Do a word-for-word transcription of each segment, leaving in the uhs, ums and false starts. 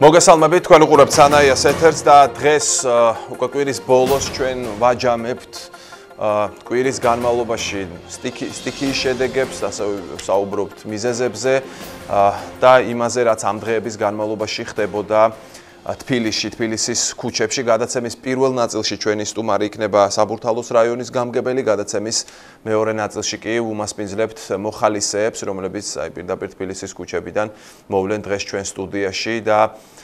მოგესალმებით, თქვენ უყურებთ სანაიას ეთერს და დღეს უკვე კვირის ბოლოს ჩვენ ვაჯამებთ კვირის განმავლობაში სტიქიის შედეგებს, ასევე საუბრობთ მიზეზებზე და იმაზე, რაც ამ დღეების განმავლობაში ხდებოდა თბილისში, თბილისის ქუჩებში. გადაცემის პირველ ნაწილში ჩვენი სტუმარი იქნება საბურთალოს რაიონის გამგებელი, გადაცემის მეორე ნაწილში კი უმასპინძლებთ მოხალისეებს, რომლებიც აი პირდაპირ თბილისის ქუჩებიდან მოვლენ დღეს ჩვენ სტუდიაში და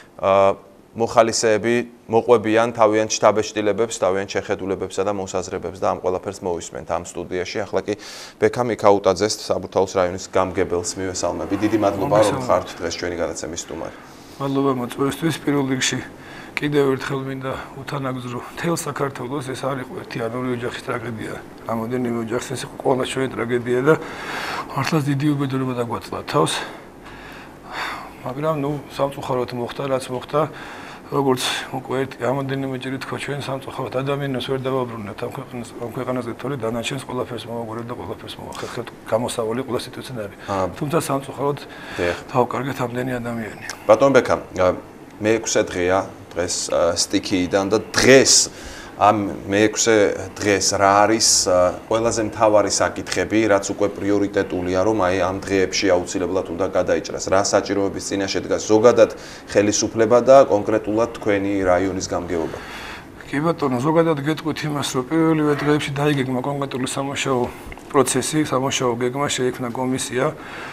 მოხალისეები მოყვებიან თავიანთ შტაბ-ეჭდილებებს, თავიანთ შეხედულებებსა და მოსაზრებებს და ამ ყველაფერს მოვისმენთ ამ სტუდიაში. ახლა კი ბექა მიქაუტაძეს, საბურთალოს რაიონის გამგებელს მივესალმები. დიდი მადლობა, რომ ხართ დღეს ჩვენი გადაცემის სტუმარი. მადლობა მოწვევისთვის. პირველ რიგში კიდევ ერთხელ მინდა უთანაგზრო მთელ საქართველოს, ეს არ იყო ერთი ან ორი ოჯახის ტრაგედია. რამოდენიმე ოჯახის ეს იყო ყველა ჩვენი ტრაგედია და მართლაც დიდი უბედურება დაგვაწვა თავს. მაგრამ ნუ სამწუხაროდ მოხდა, რაც მოხდა. როგორც უკვე რამოდენიმეჯერ თქვა, ჩვენ სამწუხაროდ ადამიანებს ვერ დავაბრუნებთ ამ ქვეყანას, ამ ქვეყანაზე, თორე დანარჩენს ყველაფერს მოვაგვარებთ და ყველაფერს მოვახერხებთ. გამოსავალი ყველა სიტუაციაზე. თუმცა სამწუხაროდ დავკარგეთ ამდენი ადამიანი. ბატონ ბექა, მეექვსე დღეა დღეს სტიქიიდან და დღეს ამ მეექვსე დღეს რა არის ყველაზე მთავარი საკითხები, რაც უკვე პრიორიტეტულია, რომ აი ამ დღეებში აუცილებლად უნდა გადაიჭრას. რა საჭიროების წინაშე დგას ზოგადად ხელისუფლება და კონკრეტულად თქვენი რაიონის გამგეობა? კი ბატონო, ზოგადად გეტყვით იმას, რომ პირველივე დღეებში დაიგეგმა კონკრეტული სამუშაო პროცესი, სამუშაო გეგმა, შეიქმნა კომისია.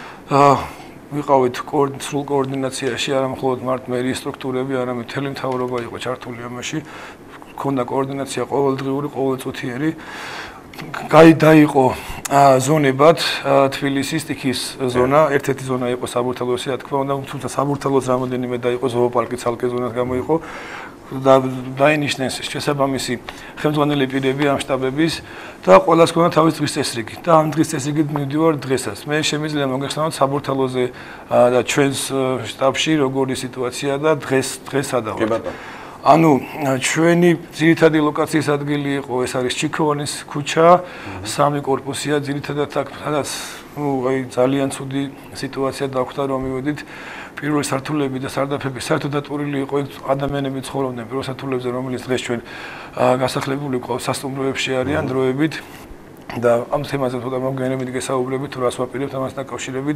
ვიყავით სრულ კოორდინაციაში, არა მხოლოდ მართმერიის სტრუქტურები, არამედ მთელი მთავრობა იყო ჩართული ამაში. ქონდა კოორდინაცია ყოველდღიური, ყოველწუთიერი. გაიდაიყო ზონებად თბილისის სტიქიის ზონა, ერთ-ერთი ზონა იყო საბურთალოსი, რა თქმა უნდა, თუმცა საბურთალოს რამოდენიმე დაიყო ზოოპარკი ცალკე ზონად გამოიყო და დაინიშნეს შესაბამისი ხელმძღვანელი პირები ამ შტაბების და ყველას ქონდა თავის დღის წესრიგი. და ამ დღის წესრიგით მივდივარ დღესაც. მე შემიძლია მოგეხსენოთ საბურთალოზე და ჩვენს შტაბში როგორი სიტუაცია და დღეს დღეს სადავართ. ანუ ჩვენი ძირითადი ლოკაციის ადგილი იყო, ეს არის ჩიქოვანის ქუჩა, სამი კორპუსია ძირითადად აქ, სადაც ნუ აი ძალიან ცუდი სიტუაცია დაგვხვდა, რომ მივედით. პირველი სართულები და სარდაფები საერთოდ დატვირილი იყო, ადამიანები ცხოვრობდნენ პირველ სართულებზე, რომელიც დღეს ჩვენ გასახლებული ყავს სასტუმროებში არიან დროებით და ამ თემაზე თუნდაც მოგვიანებით გესაუბრებით, თუ რას ვაპირებთ ამასთან დაკავშირებით.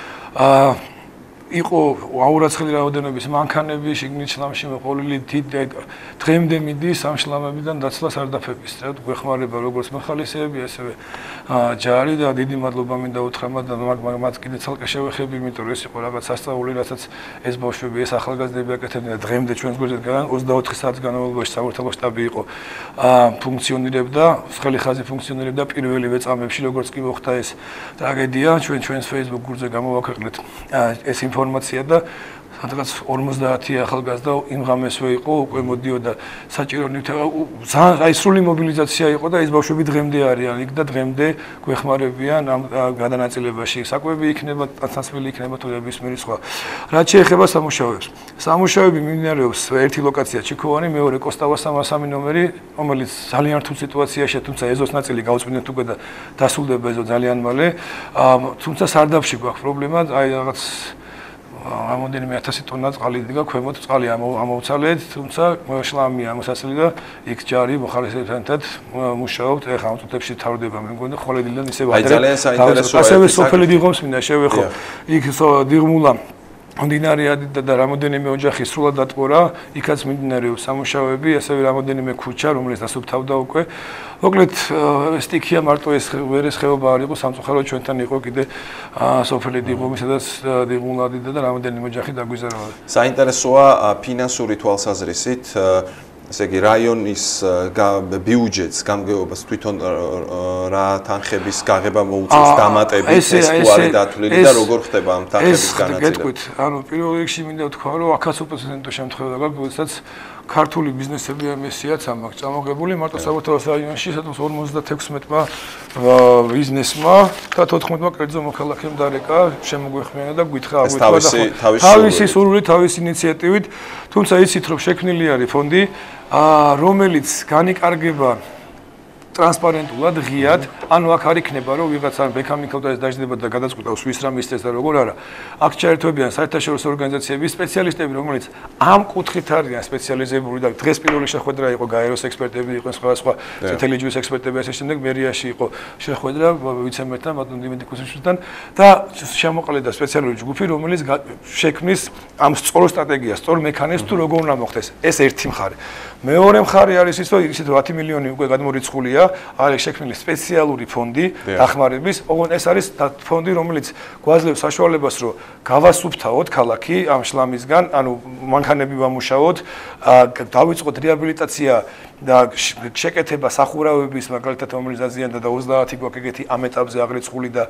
იყო აურაცხელი რაოდენობის მანქანები, შიგნით შლამში მოყოლილი დღემდე მიდის ამ შლამებიდან დაცლა სარდაფების. გვეხმარება როგორც მოხალისეები, ასევე ჯარი და დიდი მადლობა მინდა უთხრა მათ კიდე ცალკე შევეხები, იმიტომ რომ ეს იყო რაღაც სასწაული, რასაც ეს ბავშვები, ეს ახალგაზრდები აკეთებდნენ და დღემდე ჩვენს გვერდზე ოცდაოთხი საათის განმავლობაში საბურთალოს შტაბი იყო ფუნქციონირებდა, ცხელი ხაზი ფუნქციონირებდა პირველივე წამებში, როგორც კი მოხდა ეს ტრაგედია, ჩვენ ჩვენს Facebook გუნდზე გამოვაქვეყნეთ ეს ინფორმაცია და სადღაც ორმოცდაათი ახალგაზრდა იმ ღამესვე იყო, უკვე მოდიოდა საჭირო ნივთები. აი სრული მობილიზაცია იყო და ეს ბავშვები დღემდე არიან იქ და დღემდე გვეხმარებიან ამ გადანაწილებაში. საკვები იქნება, თანასწორი იქნება თუ ნებისმიერი სხვა. რაც შეეხება სამუშაოებს. სამუშაოები მიმდინარეობს ერთი ლოკაცია ჩიქოვანი, მეორე კოსტავას სამასამი ნომერი, რომელიც ძალიან რთულ სიტუაციაშია, თუმცა ეზოს ნაწილი გავწმინდეთ უკვე და დასრულდება ეზო ძალიან მალე. თუმცა სარდაფში გვაქვს პრობლემა, აი რაღაც რამოდენიმე ათასი ტონა წყალი დგა ქვემოთ, წყალი ამოვცალეთ, თუმცა შლამი ამოსასწრელი და იქ ჯარი მოხალისეებთან ერთად მუშაობთ. ეხლა ამ წუთებში თავდება, მე მგონი ხოლედიდან ისე ვადრე. აი ძალიან საინტერესოა. ასევე სოფელი დიღომს მინდა შევეხო. იქ დიღმულა მდინარეა და რამოდენიმე ოჯახი სრულად დატყორა, იქაც მიმდინარეობს სამუშაოები, ასევე რამოდენიმე ქუჩა, რომელიც დასუფთავდა უკვე. მოკლედ სტიქია მარტო ეს ვერეს ხეობა არ იყო, სამწუხაროდ ჩვენთან იყო კიდე სოფელი დიღომი, სადაც დიღმულადი და რამოდენიმე ოჯახი დაგვიზარდა. საინტერესოა ფინანსური თვალსაზრისით, ესე იგი რაიონის ბიუჯეტს გამგეობას თვითონ რა თანხების გაღება მოუწევს დამატებით, ეს თუ არის დათვლილი და როგორ ხდება ამ თანხების განაწილება? ეს გეტყვით, ანუ პირველ რიგში მინდა ვთქვა, რომ აქაც უპრეცედენტო შემთხვევა გაქვს, როდესაც ქართული ბიზნესები ამესიაც ამაქვს წამოღებული, მარტო საბურთალოს რაიონში სადაც ორმოცდათექვსმეტმა ბიზნესმა და თოთხმეტმა კერძო მოქალაქემ დარეკა, შემოგვეხმიანა და გვითხრა აღვიქვა თავისი სურვილი, თავისი ინიციატივით, თუმცა იცით რომ შექმნილი არის ფონდი, რომელიც განიკარგება ტრანსპარენტულად, ღიად, ანუ აქ არ იქნება, რომ ვიღაცა მექანიკალთან დაждდება და გადაწყვეტავს ვის რამ ისწრებს და როგორ არა. აქ ჩაერთვებიან საერთაშორისო ორგანიზაციების სპეციალისტები, რომელიც ამ კუთხით არიან სპეციალიზებული და დღეს პირველი შეხვედრა იყო გაეროს ექსპერტები, იყვნენ სხვადასხვა წითელი ჯვრის ექსპერტები, ასე შემდეგ მერიაში იყო შეხვედრა ვიცე-მერთან, ბატონ დიმიტრი ქუსიშვილთან და შემოყალიბდა სპეციალური ჯგუფი, რომელიც შექმნის ამ სწორ სტრატეგიას, სწორ მექანიზმს თუ როგორ უნდა მოხდეს. ეს ერთი მხარე. მეორე მხარე არის ის, რომ ისეთ ათი მილიონი უკვე გადმორიცხულია, არის შექმნილი სპეციალური ფონდი დახმარების, ოღონდ ეს არის ფონდი, რომელიც გვაძლევს საშუალებას, რომ გავასუფთავოთ ქალაქი ამ შლამისგან, ანუ მანქანები ვამუშაოთ, დავიწყოთ რეაბილიტაცია და შეკეთება სახურავების, მაგალითად, რომელიც დაზიანდა და ოცდაათი გვაქვს ეგეთი ამ ეტაპზე აღრიცხული და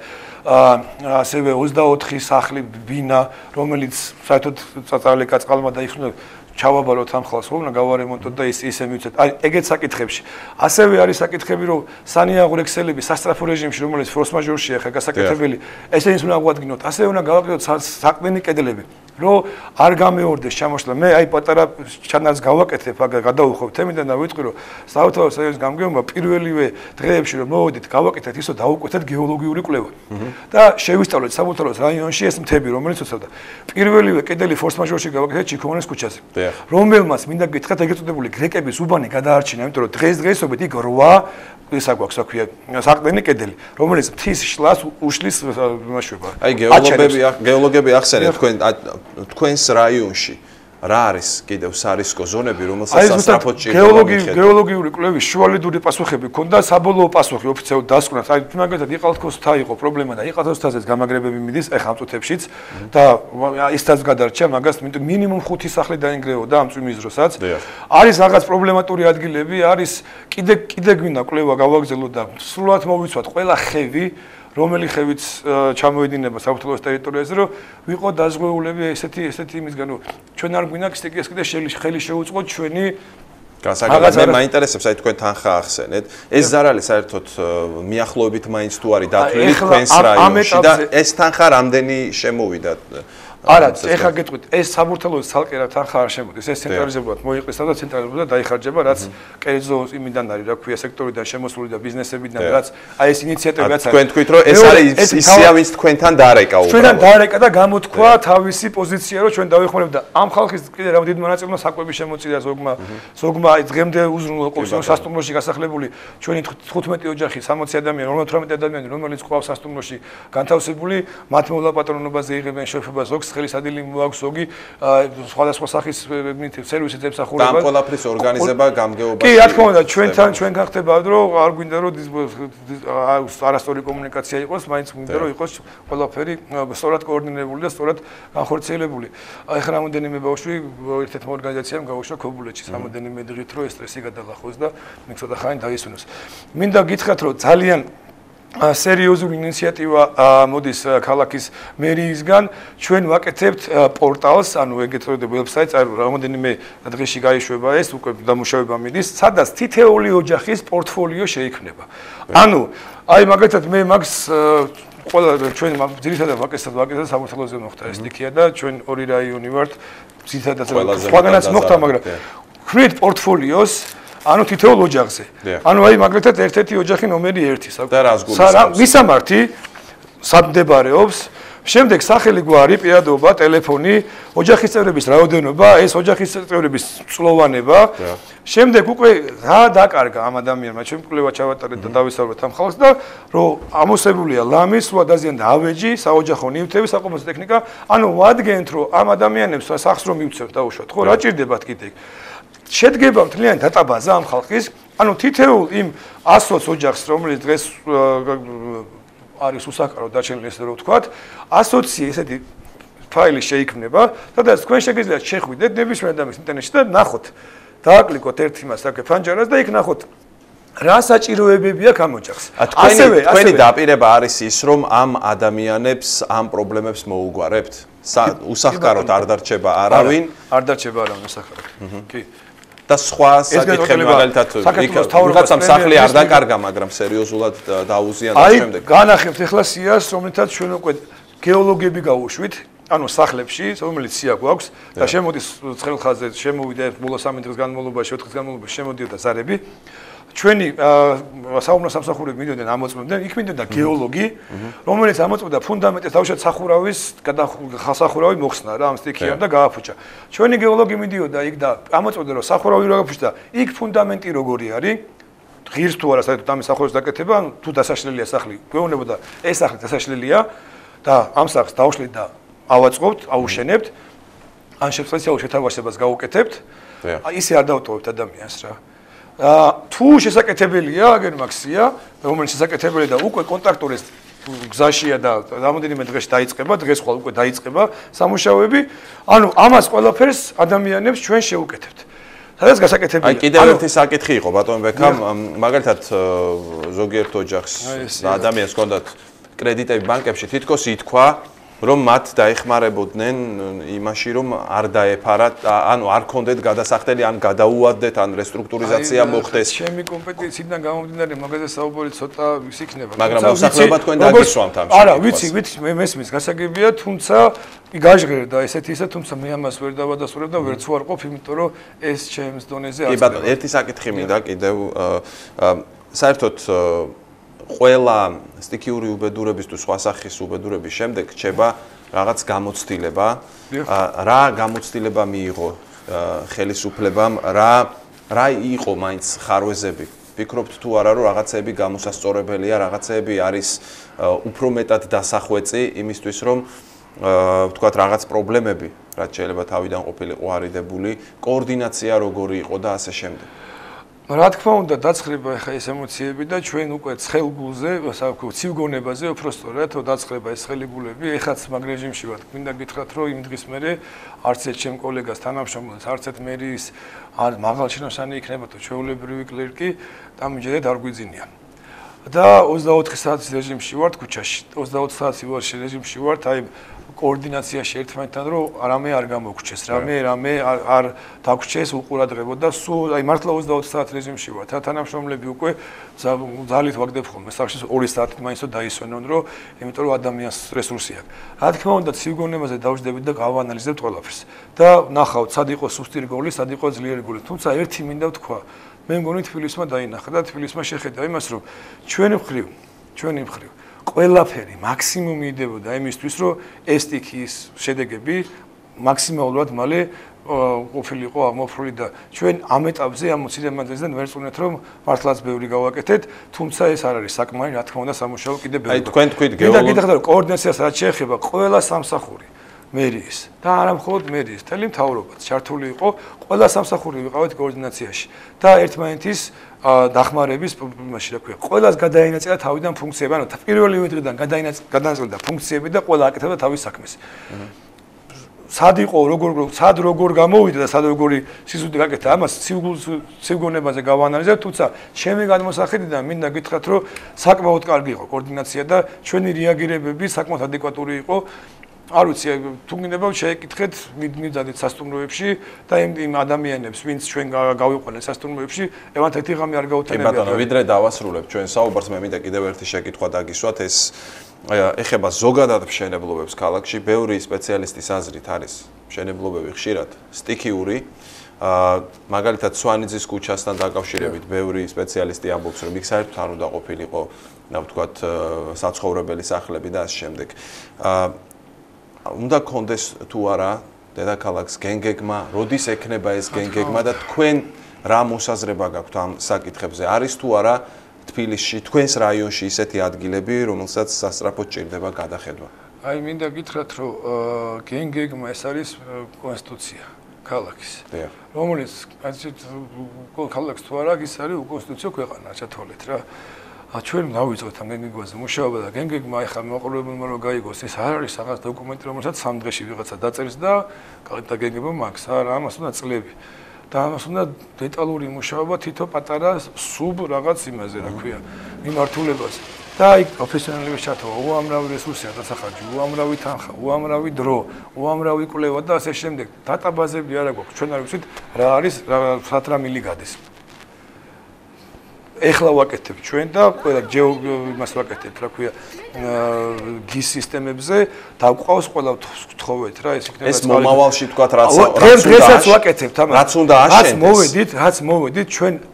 ასევე ოცდაოთხი სახლი ბინა, რომელიც საერთოდ წაწალე კაწყალმა დაიხსნა ჩავაბაროთ ამ ხალხს, რომ გავარემონტოთ და ის ისე მივცეთ. აი, ეგეთ საკითხებში. ასევე არის საკითხები, რომ სანიაღო ექსელები სასტრაფო რეჟიმში, რომელიც ფორს-მაჟორშია ხა გასაკეთებელი, ესენიც უნდა გვადგინოთ. ასევე უნდა გავაკეთოთ საყრდენი კედლები, რომ არ გამეორდეს ჩამოშლა. მე აი პატარა ჩანარს გავაკეთებ, აგ გადავუხობ თემიდან და ვიტყვი, რომ საავტომობილო საერთოდ გამგეობა პირველივე დღეებში რომ მოვედით, გავაკეთეთ ისო დავუკვეთეთ გეოლოგიური კვლევა. და შევისწავლეთ საბურთალოს რაიონში ეს მთები, რომელიც უცებდა. პირველივე კედელი ფორს-მაჟორში გავაკეთეთ ჩიქოვანის ქუჩაზე. რომელმაც მინდა გითხრათ ეგრეთ წოდებული გრეკების უბანი გადაარჩინა, იმიტომ რომ დღესდღეობით იქ რვა ისა გვაქვს, რა ქვია, საყრდენი კედელი, რომელიც მთის შლას უშლის მაშვება. აი გეოლოგები გეოლოგები ახსენეთ თქვენ თქვენს რაიონში რა არის კიდევ სარისკო ზონები, რომელსაც სასწრაფოდ ჭირდება? გეოლოგი გეოლოგიური კვლევის შუალედური პასუხები ქონდა, საბოლოო პასუხი ოფიციალურად დასკვნათ. აი მაგალითად იყალთქოსთა იყო პრობლემა და იყალთქოსთაზეც გამაგრებები მიდის ეხა ამ წუთებშიც და ისთაც გადარჩა მაგას მინიმუმ ხუთი სახლი დაინგრეოდა ამ წვიმის დროსაც. არის რაღაც პრობლემატური ადგილები, არის კიდე კიდე გვინდა კვლევა გავაგრძელოთ და სრულად მოვიცვათ ყველა ხევი რომელი ხევიც ჩამოედინება საქართველოს ტერიტორიაზე, რომ ვიყო დაზღვეულები ესეთი ესეთი იმისგან, რომ ჩვენ არ გვინდა ეს კიდე ხელი შეუწყოთ ჩვენი გასაგებად. მე მაინტერესებს აი თქვენ თანხა ახსენეთ. ეს ზარალი საერთოდ მიახლოებით მაინც თუ არის დათვლილი თქვენს რაიონში და ეს თანხა რამდენი შემოვიდა? არა, ეხლა გეტყვით, ეს საბურთალოს ცალკე რა თანხა არ შემოდის, ეს ცენტრალიზებულად მოიყრისა და ცენტრალიზებულად დაიხარჯება, რაც კერძო იმიდან არის, რა ქვია, სექტორიდან შემოსული და ბიზნესებიდან, რაც აი ეს ინიციატივებიც არის. თქვენ თქვით, რომ ეს არის ისია, ვინც თქვენთან დაარეკა უბრალოდ. ჩვენთან დაარეკა და გამოთქვა თავისი პოზიცია, რომ ჩვენ დავიხმარებთ და ამ ხალხის კიდე რა დიდი მონაწილეობა საკვები შემოწირა ზოგმა, ზოგმა აი დღემდე უზრუნველყოფს სასტუმროში გასახლებული ჩვენი თხუთმეტი ოჯახი, სამოცი ადამიანი, ორმოცდაოთხი ადამიანი, რომელიც ყავს სასტუმროში განთავსებული, მათ მოლაპატრონობაზე იღებენ შეფება ზოგს ხელის ადილი მოაქვს ზოგი სხვადასხვა სახის სერვისით ემსახურება. და ამ ყველაფრის ორგანიზება გამგეობაში. კი, რა თქმა უნდა, ჩვენთან ჩვენგან ხდება, რომ არ გვინდა რომ არასწორი კომუნიკაცია იყოს, მაინც გვინდა რომ იყოს ყველაფერი სწორად კოორდინირებული და სწორად განხორციელებული. აი ხა რამოდენიმე ბავშვი ერთ-ერთმა ორგანიზაციამ გაუშვა ქობულეთში, რამოდენიმე დღით რომ ეს სტრესი გადალახოს და მე ცოტა ხანი დაისვენოს. მინდა გითხრათ, რომ ძალიან სერიოზული ინიციატივა მოდის ქალაქის მერიისგან. ჩვენ ვაკეთებთ პორტალს, ანუ ეგეთ წოდებული ვებსაიტს, აი რამოდენიმე დღეში გაიშვება ეს, უკვე დამუშავება მიდის, სადაც თითეული ოჯახის პორტფოლიო შეიქმნება. ანუ აი მაგალითად მე მაგს ყველა ჩვენ ძირითადად ვაკეთებთ ვაკეთებთ საბურთალოზე მოხდა ეს სტიქია და ჩვენ ორი რაიონი ვართ, ძირითადად სხვაგანაც მოხდა, მაგრამ ხვით პორტფოლიოს ანუ თითოეულ ოჯახზე. ანუ აი მაგალითად ერთ-ერთი ოჯახი ნომერი ერთი, საკვირა. მისამართი სადმდებარეობს, შემდეგ სახელი გვარი, პირადობა, ტელეფონი, ოჯახის წევრების რაოდენობა, ეს ოჯახის წევრების წლოვანება. შემდეგ უკვე რა დაკარგა ამ ადამიანმა, ჩვენ კვლევა ჩავატარეთ და დავისწავლეთ ამ ხალხს და რომ ამოსებულია ლამი, სულ დაზიანდა ავეჯი, საოჯახო ნივთები, საკომპოსტო ტექნიკა, ანუ ვადგენთ რომ ამ ადამიანებს სახს რომ მივცევთ დაუშვათ, ხო, რა ჭირდებათ კიდე? შედგება მთლიანი დატაბაზა ამ ხალხის, ანუ თითოეულ იმ ასოც ოჯახს, რომელიც დღეს არის უსაკარო დაჩენილი, ესე რომ ვთქვათ, ასოცი ესეთი ფაილი შეიქმნება, სადაც თქვენ შეგიძლიათ შეხვიდეთ ნებისმიერ ადამიანს ინტერნეტში და ნახოთ, დააკლიკოთ ერთ იმას, რა ქვია, ფანჯარას და იქ ნახოთ რა საჭიროებები აქვს ამ ოჯახს. ასევე თქვენი დაპირება არის ის, რომ ამ ადამიანებს ამ პრობლემებს მოუგვარებთ? უსახკაროდ არ დარჩება არავინ? არ დარჩება არავინ უსახკაროდ. კი. და სხვა საკითხები მაგალითად ვიღაცამ სახლი არ დაკარგა, მაგრამ სერიოზულად დაუზიანდა შემდეგ. აი, განახებთ ახლა სიას, რომელთაც ჩვენ უკვე გეოლოგები გავუშვით, ანუ სახლებში, რომელიც სია გვაქვს და შემოდის ცხელ ხაზზე, შემოვიდა ბოლო სამი დღის განმავლობაში, ოთხი დღის განმავლობაში შემოდიოდა ზარები. ჩვენი საუბნო სამსახურები მიდიოდნენ ამოწმებდნენ, იქ მიდიოდა გეოლოგი, რომელიც ამოწმებდა ფუნდამენტის თავშეთ სახურავის ხალხსახურავი მოხსნა რა ამ სტიქიამ და გააფუჭა. ჩვენი გეოლოგი მიდიოდა იქ და ამოწმებდა რომ სახურავი რა გააფუჭდა, იქ ფუნდამენტი როგორი არის, ღირს თუ არა საერთოდ ამის სახურავის დაკეთება, თუ დასაშლელია სახლი, გვეუბნებოდა ეს სახლი დასაშლელია და ამ სახლს დავშლით და ავაწყობთ, აუშენებთ, ან სპეციალურ შეთავაზებას გავუკეთებთ, ისე არ დავტოვებთ ადამიანს რა. თუ შესაკეთებელია, აგერ მაქსია, რომელიც შესაკეთებელია და უკვე კონტრაქტორის გზაშია და რამოდენიმე დღეში დაიწყება, დღეს ხვალ უკვე დაიწყება სამუშაოები, ანუ ამას ყველაფერს ადამიანებს ჩვენ შევუკეთებთ. სადაც გასაკეთებელია. აი კიდევ ერთი საკითხი იყო ბატონ ბექამ, მაგალითად ზოგიერთ ოჯახს და ადამიანს ჰქონდათ კრედიტები ბანკებში, თითქოს ითქვა რომ მათ დაეხმარებოდნენ იმაში რომ არ დაეფარათ, ანუ არ ქონდეთ გადასახდელი, ან გადაუვადდეთ, ან რესტრუქტურიზაცია მოხდეს. ჩემი კომპეტენციიდან გამომდინარე მაგაზე საუბარი ცოტა ის იქნება. მაგრამ მოსახლეობა თქვენ დაგისვამთ ამ არა, ვიცი, ვიცი, მე მესმის გასაგებია, თუმცა გაშღერდა ესეთი ისე, თუმცა მე ამას ვერ დავადასტურებ და ვერც ვარ ყოფ, იმიტომ რომ ეს ჩემს დონეზე არ. კი ბატონო, ერთი საკითხი მინდა კიდევ საერთოდ ყველა სტიქიური უბედურების თუ სხვა სახის უბედურების შემდეგ რჩება რაღაც გამოცდილება, რა გამოცდილება მიიღო ხელისუფლებამ, რა რა იყო მაინც ხარვეზები. ვფიქრობთ თუ არა რომ რაღაცები გამოსასწორებელია, რაღაცები არის უფრო მეტად დასახვეწი იმისთვის რომ ვთქვათ რაღაც პრობლემები, რაც შეიძლება თავიდან ყოფილიყო არიდებული, კოორდინაცია როგორი იყო და ასე შემდეგ. რა თქმა უნდა დაცხრება ხა ეს ემოციები და ჩვენ უკვე ცხელგულზე, ცივგონებაზე უფრო სწორად დაცხრება ეს ხელიგულები, ეხაც მაგ რეჟიმში ვართ. მინდა გითხრათ რომ იმ დღის მერე არც ერთ ჩემ კოლეგას თანამშრომელს, არც ერთ მერის არ მაღალჩინოსანი იქნება თუ ჩვეულებრივი კლერკი დამიჯერეთ არ გვიძინია. და ოცდაოთხი საათის რეჟიმში ვართ ქუჩაში. ოცდაოთხი საათის რეჟიმში ვართ, აი კოორდინაციაში ერთმანეთთან რომ რამე არ გამოგჩეს, რამე რამე არ დაგვრჩეს უყურადღებოდ და სულ აი მართლა ოცდაოთხი საათის რეჟიმში ვართ. თანამშრომლები უკვე ძალით ვაგდებ ხოლმე სახში ორი საათით მაინც დაისვენონ რომ იმიტომ რომ ადამიანს რესურსი აქვს. რა თქმა უნდა ცივგონებაზე დავждებით და გავანალიზებთ ყველაფერს. და ნახავთ სად იყო სუსტი რგოლი, სად იყო ძლიერი რგოლი. თუმცა ერთი მინდა ვთქვა, მე მგონი თბილისმა დაინახა და თბილისმა შეხედა იმას რომ ჩვენი მხრივ, ჩვენი მხრივ ყველაფერი მაქსიმუმი იდებოდა იმისთვის, რომ ეს სტიქიის შედეგები მაქსიმალურად მალე ყოფილიყო აღმოფხვრილი და ჩვენ ამ ეტაპზე ამ მოცილემანძეზე ვერ წუნეთ, რომ მართლაც ბევრი გავაკეთეთ, თუმცა ეს არ არის საკმარი, რა თქმა უნდა, სამუშაო კიდევ ბევრი. აი თქვენ თქვით გეოლოგი. და გითხარით რომ კოორდინაციას რაც შეეხება ყველა სამსახური მერიის და არა მხოლოდ მერიის, თელი მთავრობაც ჩართული იყო, ყველა სამსახური ვიყავით კოორდინაციაში და ერთმანეთის დახმარების იმაში რა ქვია, ყველას გადაინაწილა თავიდან ფუნქციები, ანუ პირველივე დღიდან გადაინაწილდა ფუნქციები და ყველა აკეთებდა თავის საქმეს. სად იყო, როგორ სად როგორ გამოვიდა და სად როგორი სიზუსტე გაკეთა, ამას ცივგონებაზე გავანალიზებთ, თუმცა ჩემი გადმოსახედიდან მინდა გითხრათ, რომ საკმაოდ კარგი იყო კოორდინაცია და ჩვენი რეაგირებები საკმაოდ ადეკვატური იყო. არ ვიცი, თუ გინდა შეეკითხეთ, მიდადეთ სასტუმროებში და იმ ადამიანებს, ვინც ჩვენ გავიყვანეთ სასტუმროებში, ევანთ ერთი ღამე არ გაუთანებია. კი ბატონო, ვიდრე დავასრულებ ჩვენ საუბარს, მე მინდა კიდევ ერთი შეკითხვა დაგისვათ, ეს ეხება ზოგადად მშენებლობებს ქალაქში, ბევრი სპეციალისტის აზრით არის მშენებლობები ხშირად სტიქიური, მაგალითად სვანიძის ქუჩასთან დაკავშირებით ბევრი სპეციალისტი ამბობს, რომ იქ საერთოდ არ უნდა ყოფილიყო, და ვთქვათ, საცხოვრებელი სახლები და ასე შემდეგ. უნდა კონდეს თუ არა დედაქალაქს გენგეგმა, როდის ექნება ეს გენგეგმა და თქვენ რა მოსაზრება გაქვთ ამ საკითხებზე? არის თუ არა თბილისში, თქვენს რაიონში ისეთი ადგილები, რომელსაც სასწრაფოდ ჭირდება გადახედვა? აი, მინდა გითხრათ, რომ გენგეგმა ეს არის კონსტიტუცია ქალაქის. რომელიც ქალაქს თუ არა, ის არის უკონსტიტუციო ქვეყანა, ჩათვალეთ რა. ჩვენ დავიწყოთ ამ გენგეგმაზე მუშაობა და გენგეგმა ახლა მოყოლებულმა რომ გაიგოს, ეს არ არის რაღაც დოკუმენტი, რომელსაც სამ დღეში ვიღაცა დაწერს და და გენგეგმა მაქვს, არა, ამას უნდა წლები. და ამას უნდა დეტალური მუშაობა თითო პატარა სუბ რაღაც იმაზე, რა ქვია, მიმართულებაზე. და აი პროფესიონალების ჩართვა, უამრავი რესურსია დასახარჯი, უამრავი თანხა, უამრავი დრო, უამრავი კვლევა და ასე შემდეგ. დატაბაზები არა გვაქვს, ჩვენ არ ვიცით რა არის, რა რა მილი გადის. ეხლა ვაკეთებ ჩვენ და ყველა ჯეო იმას ვაკეთებ, რა ქვია, გის სისტემებზე დავყავს ყველა ვთხოვეთ რა, ეს იქნება ეს მომავალში თქვა რაც დღესაც ვაკეთებთ ამას. რაც უნდა აშენდეს. რაც მოვედით, რაც მოვედით ჩვენ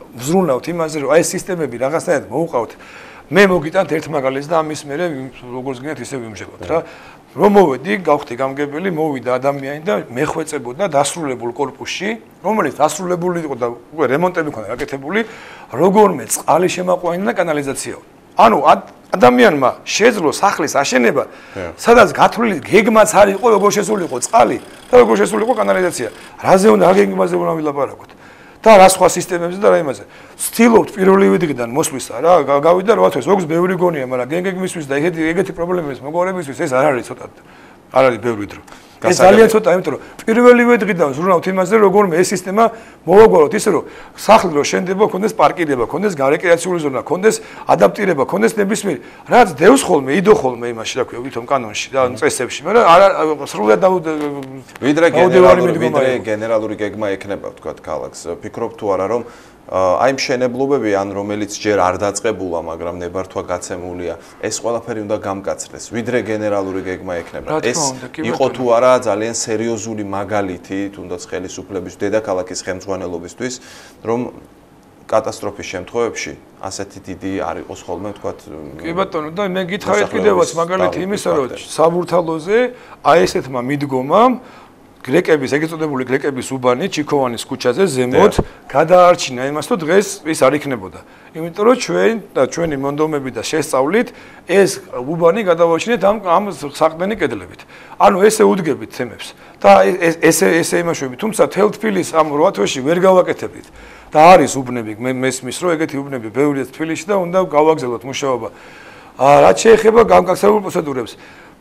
ვზრუნავთ იმაზე, რომ აი ეს სისტემები რაღაცნაირად მოუყავთ. მე მოგიტანთ ერთ მაგალითს და ამის მერე როგორც გინდათ ისე ვიმჟებოთ რა. რომ მოვედი, გავხდი გამგებელი, მოვიდა ადამიანი და მეხვეწებოდა დასრულებულ კორპუსში, რომელიც დასრულებული იყო და უკვე რემონტები ქონდა გაკეთებული, როგორმე წყალი შემაყვანა და კანალიზაციაო. ანუ ადამიანმა შეძლო სახლის აშენება, სადაც გათვლილი გეგმაც არ იყო, როგორ შესულიყო წყალი და როგორ შესულიყო კანალიზაცია. რაზე უნდა გეგმაზე უნდა ვილაპარაკოთ? და რა სხვა სისტემებზე და რა იმაზე. ვცდილობთ პირველივე დღიდან მოსვლისა რა, გავიდა რა თქოს, ზოგს ბევრი გონია, მაგრამ გეგმისთვის და ეგეთი ეგეთი პრობლემების მოგვარებისთვის ეს არ არის ცოტა. არ არის ბევრი დრო. ეს ძალიან ცოტა, იმიტომ რომ პირველივე დღიდან ვზრუნავთ იმაზე, როგორმე ეს სისტემა მოვაგვაროთ ისე რომ სახლი რო შენდება, ქონდეს პარკირება, ქონდეს გარეკრეაციული ზონა, ქონდეს ადაპტირება, ქონდეს ნებისმიერი. რაც დევს ხოლმე, იდო ხოლმე იმაში რა ქვია, ვითომ კანონში და წესებში, მაგრამ არა სრულად ვიდრე გენერალური ვიდრე გენერალური გეგმა ექნება თქვა ქალაქს. ფიქრობ თუ არა რომ აი მშენებლობები ან რომელიც ჯერ არ დაწყებულა, მაგრამ ნებართვა გაცემულია, ეს ყველაფერი უნდა გამკაცრდეს. ვიდრე გენერალური გეგმა ექნება. ეს იყო თუ არა ძალიან სერიოზული მაგალითი, თუნდაც ხელისუფლების დედაქალაქის ხელმძღვანელობისთვის, რომ კატასტროფის შემთხვევებში ასეთი დიდი არ იყოს ხოლმე თქვა. კი ბატონო, და მე გითხარით კიდევაც მაგალითი იმისა, რომ საბურთალოზე აი ესეთმა მიდგომამ გრეკების, ეგრეთ წოდებული გრეკების უბანი ჩიქოვანის ქუჩაზე ზემოთ გადაარჩინა იმას, რომ დღეს ის არ იქნებოდა. იმიტომ რომ ჩვენ და ჩვენი მონდომები და შესწავლით ეს უბანი გადავაჩინეთ ამ ამ საყდენი კედლებით. ანუ ესე უდგებით თემებს და ესე ესე იმაშვები, თუმცა თელთფილის ამ რვა თვეში ვერ გავაკეთებდით. და არის უბნები, მე მესმის რომ ეგეთი უბნები ბევრია თბილისში და უნდა გავაგზავნოთ მუშაობა. რაც შეეხება გამკაცებულ პროცედურებს,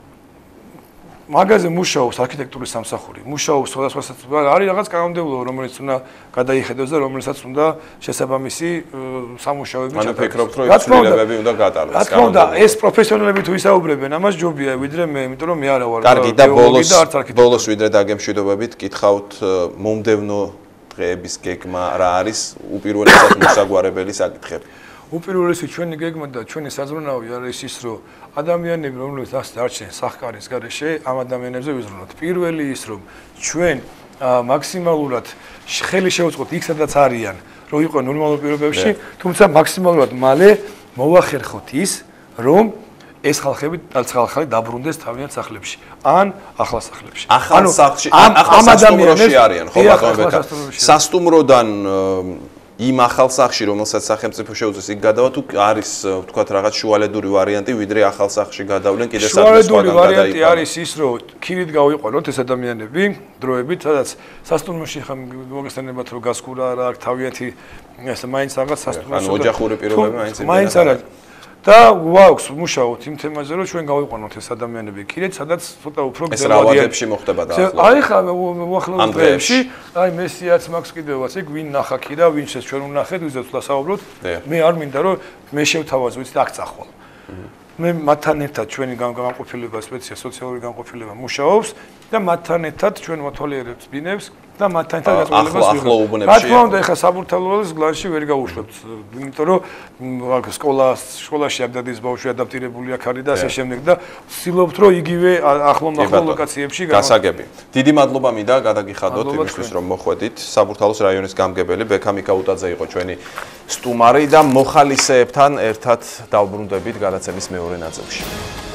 მაგაზე მუშაობს არქიტექტურის სამსახური, მუშაობს სხვადასხვა არის რაღაც კანონმდებლობა, რომელიც უნდა გადაიხედოს და რომელსაც უნდა შესაბამისი სამუშაოები ჩატარდეს. ანუ ფიქრობთ, რომ ეს ცვლილებები უნდა გატარდეს. რა თქმა უნდა, ეს პროფესიონალები თუ ისაუბრებენ, ამას ჯობია, ვიდრე მე, იმიტომ რომ მე არა ვარ. კარგი და ბოლოს ბოლოს ვიდრე დაგემშვიდობებით, გითხავთ მომდევნო დღეების გეგმა რა არის უპირველესად მოსაგვარებელი საკითხები. უპირველესი ჩვენი გეგმა და ჩვენი საზრუნავი არის ის, რომ ადამიანები, რომლებიც ასე დარჩნენ სახკარის გარეშე, ამ ადამიანებზე ვიზრუნოთ. პირველი ის, რომ ჩვენ მაქსიმალურად ხელი შევუწყოთ იქ, სადაც არიან, რომ იყო ნორმალურ პირობებში, თუმცა მაქსიმალურად მალე მოვახერხოთ ის, რომ ეს ხალხები ხალხი დაბრუნდეს თავიანთ სახლებში ან ახალ სახლებში. ახალ სახლში, ახალ სასტუმროში არიან, ხო ბატონო? სასტუმროდან იმ ახალ სახლში, რომელსაც სახელმწიფო შეუძლეს იქ გადავა, თუ არის ვთქვათ რაღაც შუალედური ვარიანტი, ვიდრე ახალ სახლში გადავლენ, კიდე საქმე სხვაგან გადაიყვანონ. შუალედური ვარიანტი არის ის, რომ ქირით გავიყვანოთ ეს ადამიანები დროებით, სადაც სასტუმროში ხომ მოგესწრებათ, რომ გასკურა რა აქვს თავიანთი ეს მაინც რაღაც სასტუმროში. ანუ ოჯახური პირობები მაინც მაინც არა. და გვაქვს მუშაობთ იმ თემაზე, რომ ჩვენ გავიყვანოთ ეს ადამიანები ქირით, სადაც ცოტა უფრო გრძელვადია. ეს რა ვადებში მოხდება დაახლოებით? აი ხა უახლოეს დღეებში, აი მესიაც მაქვს კიდევაც ეგ ვინ ნახა კი და ვინ შეს ჩვენ ვნახეთ, ვიზეთ ვსაუბრობთ. მე არ მინდა რომ მე შევთავაზო, ვიცით, აქ წახვალ. მე მათთან ერთად ჩვენი განყოფილება, სპეციალ სოციალური განყოფილება მუშაობს და მათთან ერთად ჩვენ მოთვალიერებთ ბინებს და მათთან ერთად გაწყვეტილებას ვიღებთ. ახლო უბნებში. რა თქმა უნდა, ეხლა საბურთალოების გლანში ვერ გავუშვებთ, იმიტომ რომ სკოლა სკოლაში აქ დადის ბავშვი ადაპტირებული აქ არის და ასე შემდეგ და ვცდილობთ რომ იგივე ახლო ახლო ლოკაციებში გასაგები. დიდი მადლობა მინდა გადაგიხადოთ იმისთვის რომ მოხვედით. საბურთალოს რაიონის გამგებელი ბექა მიკაუტაძე იყო ჩვენი სტუმარი და მოხალისეებთან ერთად დავბრუნდებით გადაცემის მეორე ნაწილში.